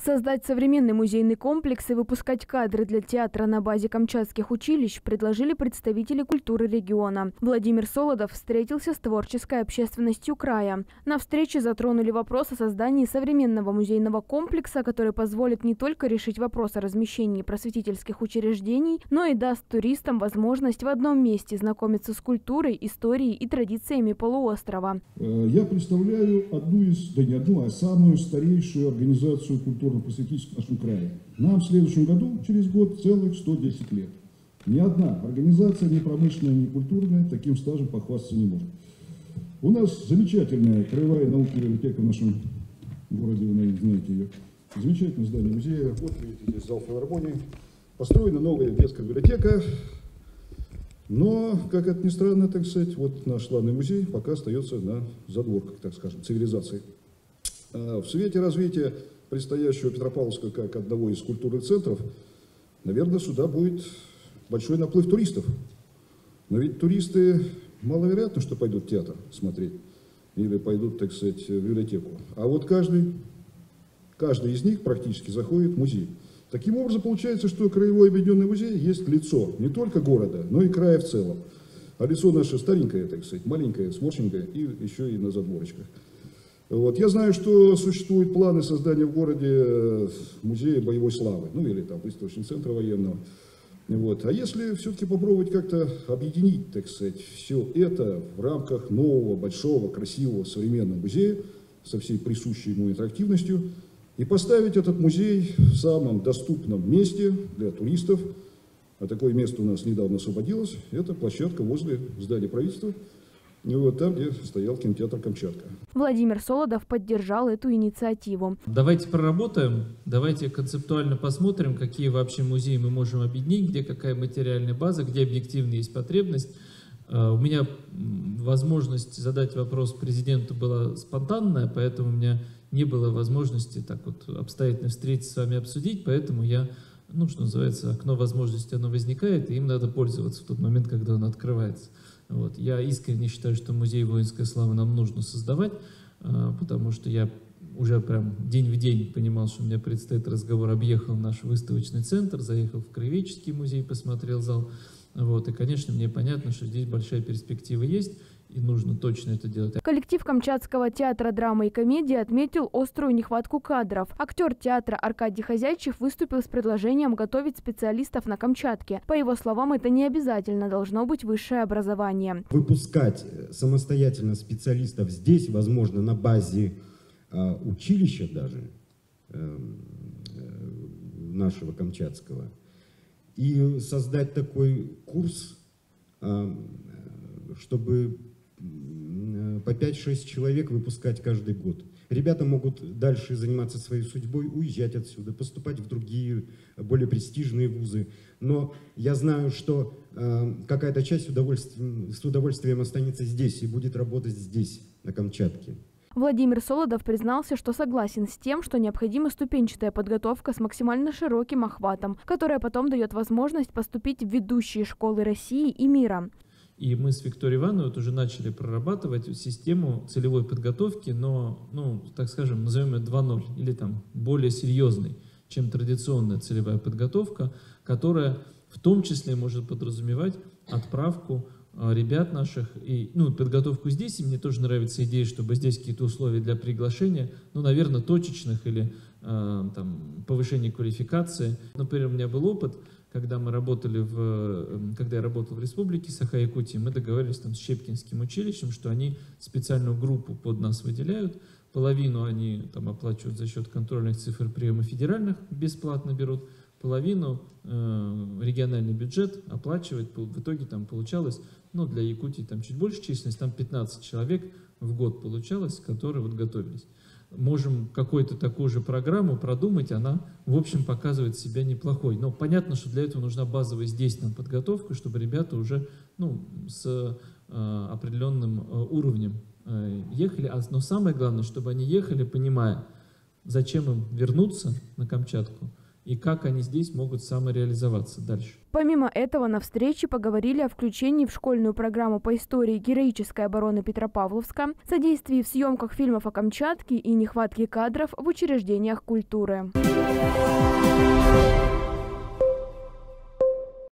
Создать современный музейный комплекс и выпускать кадры для театра на базе камчатских училищ предложили представители культуры региона. Владимир Солодов встретился с творческой общественностью края. На встрече затронули вопрос о создании современного музейного комплекса, который позволит не только решить вопрос о размещении просветительских учреждений, но и даст туристам возможность в одном месте знакомиться с культурой, историей и традициями полуострова. Я представляю самую старейшую организацию культурно-просветительскую в нашем крае. Нам в следующем году, через год, целых 110 лет. Ни одна организация, ни промышленная, ни культурная, таким стажем похвастаться не может. У нас замечательная краевая научная библиотека в нашем городе, вы, наверное, знаете ее. Замечательное здание музея. Вот видите, здесь зал филармонии. Построена новая детская библиотека. Но, как это ни странно, так сказать, вот наш славный музей пока остается на задворках, так скажем, цивилизации. В свете развития предстоящего Петропавловска как одного из культурных центров, наверное, сюда будет большой наплыв туристов. Но ведь туристы маловероятно, что пойдут в театр смотреть или пойдут, так сказать, в библиотеку. А вот каждый из них практически заходит в музей. Таким образом, получается, что Краевой объединенный музей есть лицо не только города, но и края в целом. А лицо наше старенькое, так сказать, маленькое, сморщенькое и еще и на задворочках. Вот. Я знаю, что существуют планы создания в городе музея боевой славы, ну или там выставочный центр военного. Вот. А если все-таки попробовать как-то объединить, так сказать, все это в рамках нового, большого, красивого, современного музея со всей присущей ему интерактивностью и поставить этот музей в самом доступном месте для туристов, а такое место у нас недавно освободилось, это площадка возле здания правительства, вот там, где стоял кинотеатр «Камчатка». Владимир Солодов поддержал эту инициативу. Давайте проработаем, давайте концептуально посмотрим, какие вообще музеи мы можем объединить, где какая материальная база, где объективно есть потребность. У меня возможность задать вопрос президенту была спонтанная, поэтому у меня не было возможности так вот обстоятельно встретиться с вами, обсудить, поэтому я, что называется, окно возможностей, оно возникает, и им надо пользоваться в тот момент, когда оно открывается. Вот. Я искренне считаю, что музей воинской славы нам нужно создавать, потому что я уже прям день в день понимал, что у меня предстоит разговор, объехал наш выставочный центр, заехал в Краеведческий музей, посмотрел зал. Вот. И, конечно, мне понятно, что здесь большая перспектива есть, и нужно точно это делать. Коллектив Камчатского театра драмы и комедии отметил острую нехватку кадров. Актер театра Аркадий Хозяйчев выступил с предложением готовить специалистов на Камчатке. По его словам, это не обязательно должно быть высшее образование. Выпускать самостоятельно специалистов здесь, возможно, на базе училища даже нашего камчатского, и создать такой курс, чтобы по 5-6 человек выпускать каждый год. Ребята могут дальше заниматься своей судьбой, уезжать отсюда, поступать в другие, более престижные вузы. Но я знаю, что какая-то часть с удовольствием останется здесь и будет работать здесь, на Камчатке. Владимир Солодов признался, что согласен с тем, что необходима ступенчатая подготовка с максимально широким охватом, которая потом дает возможность поступить в ведущие школы России и мира. И мы с Викторией Ивановной уже начали прорабатывать систему целевой подготовки, но, так скажем, назовем ее 2.0, или там более серьезной, чем традиционная целевая подготовка, которая в том числе может подразумевать отправку ребят наших, и подготовку здесь, и мне тоже нравится идея, чтобы здесь какие-то условия для приглашения, наверное, точечных или повышения квалификации. Например, у меня был опыт, когда я работал в Республике Саха-Якутия, мы договорились с Щепкинским училищем, что они специальную группу под нас выделяют, половину они оплачивают за счет контрольных цифр приема федеральных, бесплатно берут, половину региональный бюджет оплачивает. В итоге получалось, для Якутии чуть больше численность, 15 человек в год получалось, которые готовились. Можем какую-то такую же программу продумать, она, в общем, показывает себя неплохой. Но понятно, что для этого нужна базовая здесь подготовка, чтобы ребята уже с определенным уровнем ехали. Но самое главное, чтобы они ехали, понимая, зачем им вернуться на Камчатку и как они здесь могут самореализоваться дальше. Помимо этого, на встрече поговорили о включении в школьную программу по истории героической обороны Петропавловска, содействии в съемках фильмов о Камчатке и нехватке кадров в учреждениях культуры.